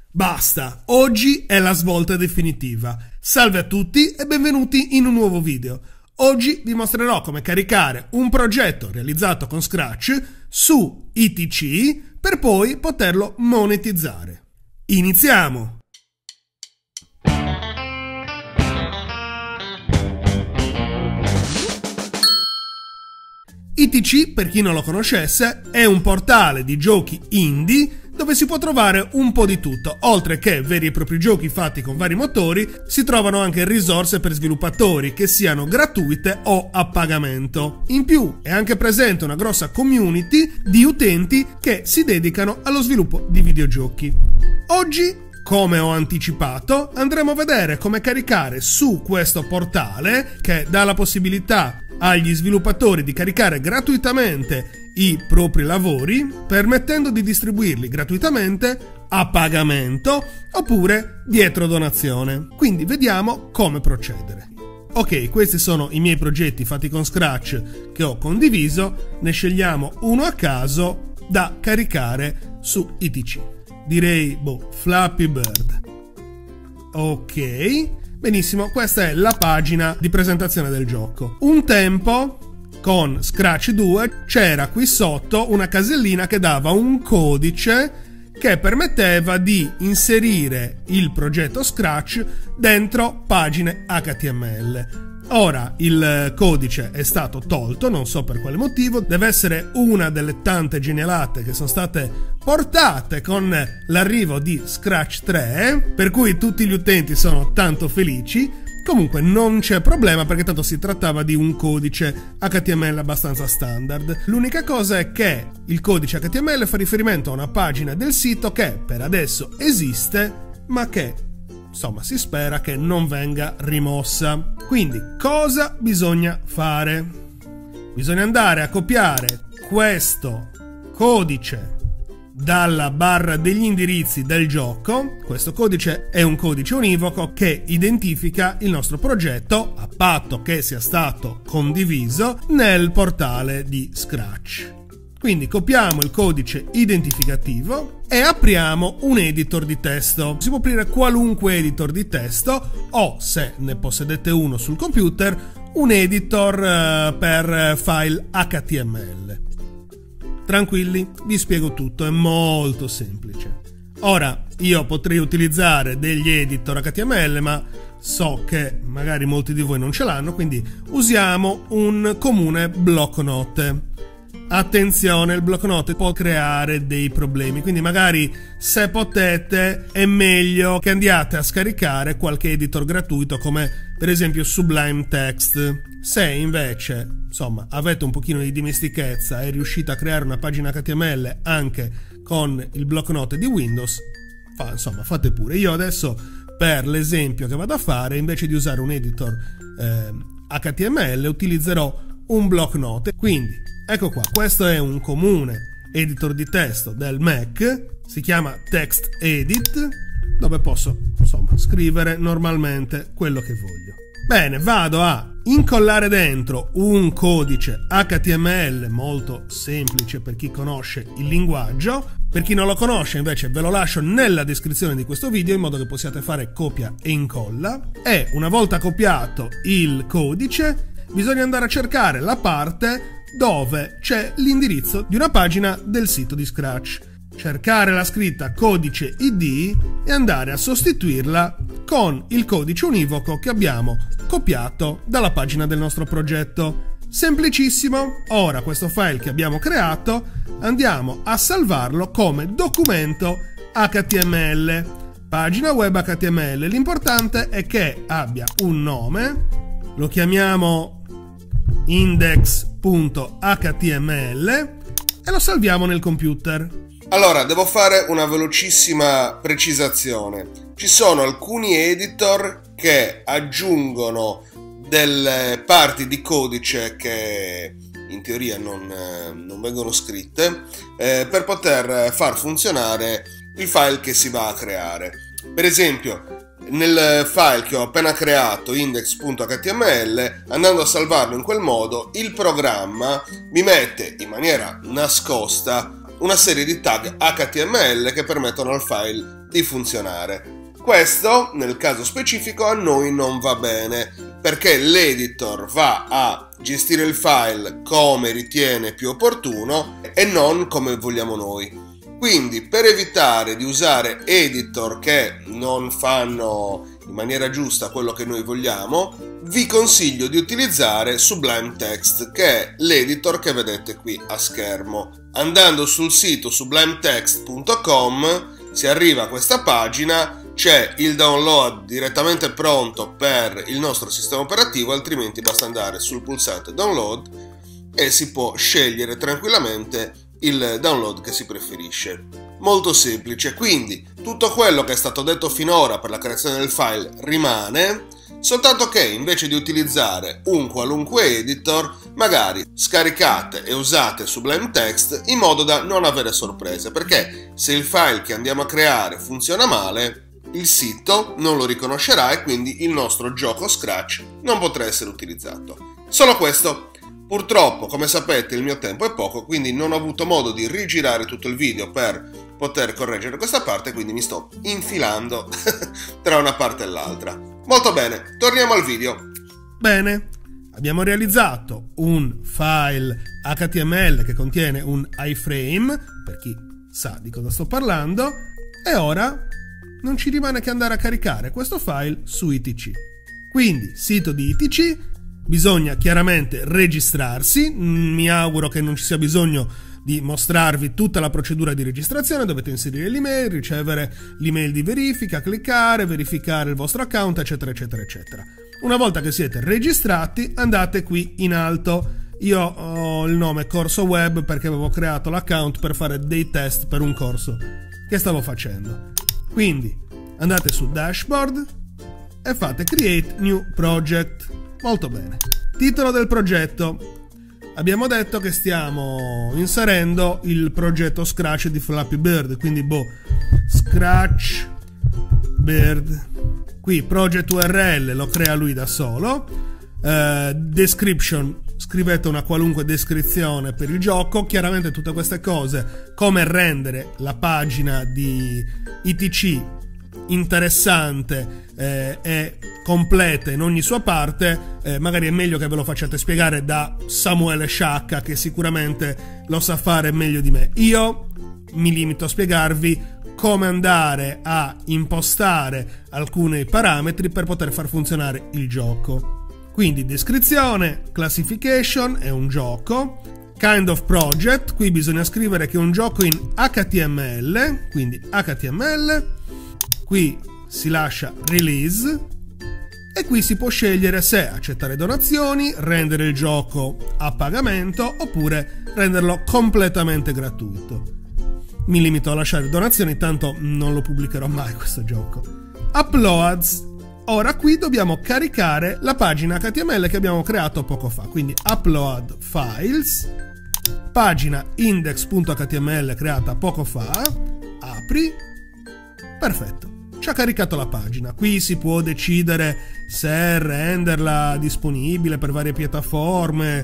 Basta, oggi è la svolta definitiva. Salve a tutti e benvenuti in un nuovo video. Oggi vi mostrerò come caricare un progetto realizzato con Scratch su ITC per poi poterlo monetizzare. Iniziamo! ITC, per chi non lo conoscesse, è un portale di giochi indie dove si può trovare un po' di tutto. Oltre che veri e propri giochi fatti con vari motori, si trovano anche risorse per sviluppatori, che siano gratuite o a pagamento. In più è anche presente una grossa community di utenti che si dedicano allo sviluppo di videogiochi. Oggi, come ho anticipato, andremo a vedere come caricare su questo portale, che dà la possibilità agli sviluppatori di caricare gratuitamente i propri lavori, permettendo di distribuirli gratuitamente a pagamento oppure dietro donazione. Quindi vediamo come procedere. Ok, questi sono i miei progetti fatti con Scratch che ho condiviso, ne scegliamo uno a caso da caricare su ITC. Direi, Flappy Bird. Ok. Benissimo, questa è la pagina di presentazione del gioco. Un tempo, con Scratch 2, c'era qui sotto una casellina che dava un codice che permetteva di inserire il progetto Scratch dentro pagine HTML. Ora il codice è stato tolto, non so per quale motivo, deve essere una delle tante genialate che sono state portate con l'arrivo di Scratch 3, per cui tutti gli utenti sono tanto felici. Comunque non c'è problema perché tanto si trattava di un codice HTML abbastanza standard. L'unica cosa è che il codice HTML fa riferimento a una pagina del sito che per adesso esiste, ma che insomma si spera che non venga rimossa. Quindi cosa bisogna fare? Bisogna andare a copiare questo codice dalla barra degli indirizzi del gioco. Questo codice è un codice univoco che identifica il nostro progetto a patto che sia stato condiviso nel portale di Scratch. Quindi copiamo il codice identificativo e apriamo un editor di testo. Si può aprire qualunque editor di testo o, se ne possedete uno sul computer, un editor per file HTML. Tranquilli, vi spiego tutto, è molto semplice. Ora, io potrei utilizzare degli editor HTML, ma so che magari molti di voi non ce l'hanno, quindi usiamo un comune blocco note. Attenzione, il blocco note può creare dei problemi, quindi magari se potete è meglio che andiate a scaricare qualche editor gratuito come per esempio Sublime Text. Se invece, insomma, avete un pochino di dimestichezza e riuscite a creare una pagina HTML anche con il blocco note di Windows, fate pure. Io adesso, per l'esempio che vado a fare, invece di usare un editor HTML, utilizzerò un block note. Quindi ecco qua, questo è un comune editor di testo del Mac, si chiama TextEdit, dove posso scrivere normalmente quello che voglio. Bene, vado a incollare dentro un codice HTML molto semplice per chi conosce il linguaggio. Per chi non lo conosce invece ve lo lascio nella descrizione di questo video in modo che possiate fare copia e incolla. E una volta copiato il codice bisogna andare a cercare la parte dove c'è l'indirizzo di una pagina del sito di Scratch. Cercare la scritta codice ID e andare a sostituirla con il codice univoco che abbiamo copiato dalla pagina del nostro progetto. Semplicissimo. Ora questo file che abbiamo creato andiamo a salvarlo come documento HTML, pagina web HTML. L'importante è che abbia un nome, lo chiamiamo index.html e lo salviamo nel computer. Allora, devo fare una velocissima precisazione. Ci sono alcuni editor che aggiungono delle parti di codice che in teoria non vengono scritte per poter far funzionare il file che si va a creare. Per esempio, nel file che ho appena creato, index.html, andando a salvarlo in quel modo, il programma mi mette in maniera nascosta una serie di tag HTML che permettono al file di funzionare. Questo, nel caso specifico, a noi non va bene, perché l'editor va a gestire il file come ritiene più opportuno e non come vogliamo noi. Quindi, per evitare di usare editor che non fanno in maniera giusta quello che noi vogliamo, vi consiglio di utilizzare Sublime Text, che è l'editor che vedete qui a schermo. Andando sul sito sublimetext.com si arriva a questa pagina. C'è il download direttamente pronto per il nostro sistema operativo, altrimenti basta andare sul pulsante download e si può scegliere tranquillamente il download che si preferisce. Molto semplice, quindi tutto quello che è stato detto finora per la creazione del file rimane, soltanto che invece di utilizzare un qualunque editor, magari scaricate e usate Sublime Text in modo da non avere sorprese, perché se il file che andiamo a creare funziona male, il sito non lo riconoscerà e quindi il nostro gioco Scratch non potrà essere utilizzato. Solo questo. Purtroppo, come sapete, il mio tempo è poco, quindi non ho avuto modo di rigirare tutto il video per poter correggere questa parte, quindi mi sto infilando tra una parte e l'altra. Molto bene, torniamo al video. Bene, abbiamo realizzato un file HTML che contiene un iframe, per chi sa di cosa sto parlando, e ora non ci rimane che andare a caricare questo file su ITC. Quindi, sito di ITC, bisogna chiaramente registrarsi. Mi auguro che non ci sia bisogno di mostrarvi tutta la procedura di registrazione. Dovete inserire l'email, ricevere l'email di verifica, cliccare, verificare il vostro account, eccetera, eccetera, eccetera. Una volta che siete registrati, andate qui in alto. Io ho il nome corso web perché avevo creato l'account per fare dei test per un corso che stavo facendo. Quindi andate su Dashboard e fate Create New Project. Molto bene. Titolo del progetto. Abbiamo detto che stiamo inserendo il progetto Scratch di Flappy Bird, quindi Scratch Bird. Qui project URL lo crea lui da solo. Description, scrivete una qualunque descrizione per il gioco. Chiaramente tutte queste cose, come rendere la pagina di ITC interessante e completa in ogni sua parte, magari è meglio che ve lo facciate spiegare da Samuele Sciacca, che sicuramente lo sa fare meglio di me. Io mi limito a spiegarvi come andare a impostare alcuni parametri per poter far funzionare il gioco. Quindi descrizione, classification è un gioco, kind of project, qui bisogna scrivere che è un gioco in HTML, quindi HTML, qui si lascia release e qui si può scegliere se accettare donazioni, rendere il gioco a pagamento oppure renderlo completamente gratuito. Mi limito a lasciare donazioni, tanto non lo pubblicherò mai questo gioco. Uploads. Ora qui dobbiamo caricare la pagina HTML che abbiamo creato poco fa, quindi upload files, pagina index.html creata poco fa, apri, perfetto, ci ha caricato la pagina. Qui si può decidere se renderla disponibile per varie piattaforme,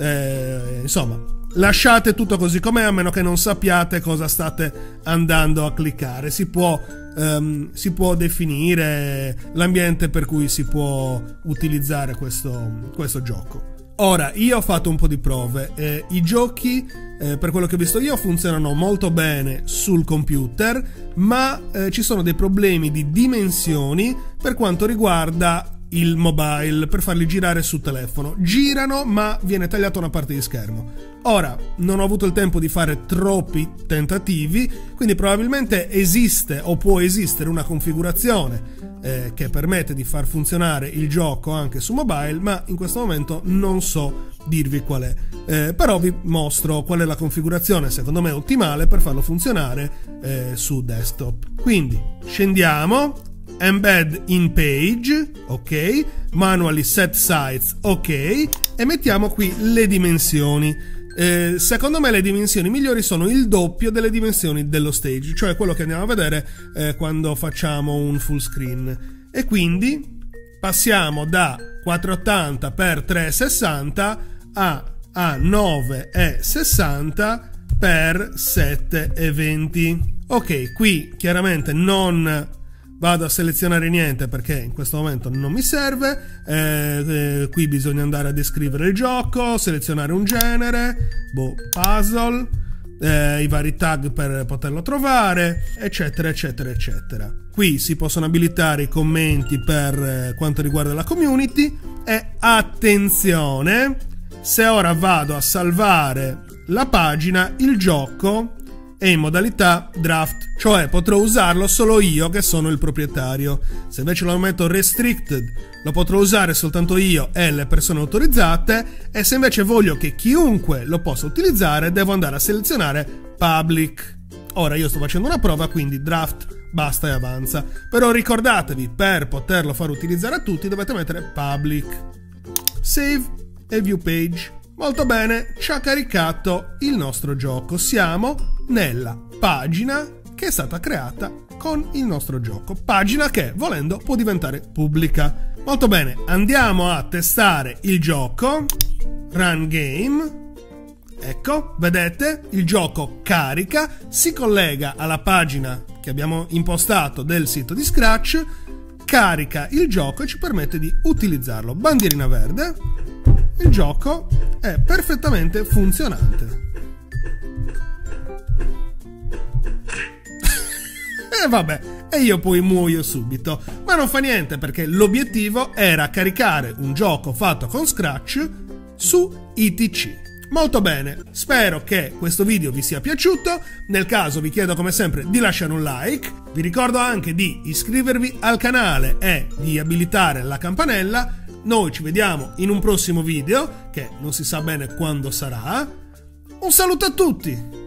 insomma, lasciate tutto così com'è, a meno che non sappiate cosa state andando a cliccare. Si può definire l'ambiente per cui si può utilizzare questo gioco. Ora, io ho fatto un po' di prove. I giochi, per quello che ho visto io, funzionano molto bene sul computer, ma ci sono dei problemi di dimensioni per quanto riguarda il mobile, per farli girare su telefono. Girano, ma viene tagliata una parte di schermo. Ora, non ho avuto il tempo di fare troppi tentativi, quindi probabilmente esiste o può esistere una configurazione che permette di far funzionare il gioco anche su mobile, ma in questo momento non so dirvi qual è. Però vi mostro qual è la configurazione secondo me ottimale per farlo funzionare su desktop. Quindi scendiamo, embed in page, ok, manually set size, ok, e mettiamo qui le dimensioni. Secondo me le dimensioni migliori sono il doppio delle dimensioni dello stage, cioè quello che andiamo a vedere quando facciamo un full screen. E quindi passiamo da 480 x 360 a 9,60 x 7,20. Ok, qui chiaramente non vado a selezionare niente perché in questo momento non mi serve. Qui bisogna andare a descrivere il gioco, selezionare un genere, puzzle, i vari tag per poterlo trovare, eccetera eccetera eccetera. Qui si possono abilitare i commenti per quanto riguarda la community e attenzione, se ora vado a salvare la pagina, il gioco è in modalità draft, cioè potrò usarlo solo io che sono il proprietario. Se invece lo metto restricted, lo potrò usare soltanto io e le persone autorizzate, e se invece voglio che chiunque lo possa utilizzare, devo andare a selezionare public. Ora io sto facendo una prova, quindi draft, basta e avanza. Però ricordatevi, per poterlo far utilizzare a tutti dovete mettere public. Save e view page. Molto bene, ci ha caricato il nostro gioco. Siamo nella pagina che è stata creata con il nostro gioco. Pagina che, volendo, può diventare pubblica. Molto bene, andiamo a testare il gioco. Run game. Ecco, vedete, il gioco carica, si collega alla pagina che abbiamo impostato del sito di Scratch, carica il gioco e ci permette di utilizzarlo. Bandierina verde. Il gioco è perfettamente funzionante. E vabbè, e io poi muoio subito. Ma non fa niente, perché l'obiettivo era caricare un gioco fatto con Scratch su ITC. Molto bene, spero che questo video vi sia piaciuto. Nel caso vi chiedo come sempre di lasciare un like. Vi ricordo anche di iscrivervi al canale e di abilitare la campanella. Noi ci vediamo in un prossimo video, che non si sa bene quando sarà. Un saluto a tutti!